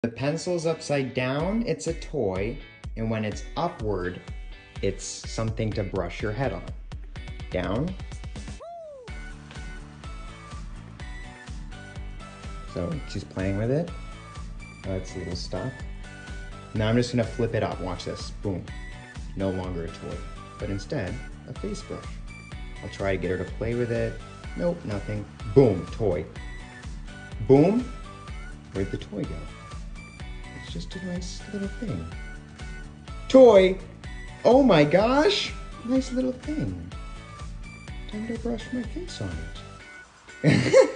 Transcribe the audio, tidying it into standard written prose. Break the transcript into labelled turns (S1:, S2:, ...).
S1: The pencil's upside down, it's a toy, and when it's upward, it's something to brush your head on. Down. So she's playing with it. That's little stuff. Now I'm just gonna flip it up. Watch this. Boom. No longer a toy, but instead a face brush. I'll try to get her to play with it. Nope, nothing. Boom, toy. Boom. Where'd the toy go? It's just a nice little thing. Toy. Oh my gosh. Nice little thing. Time to brush my face on it.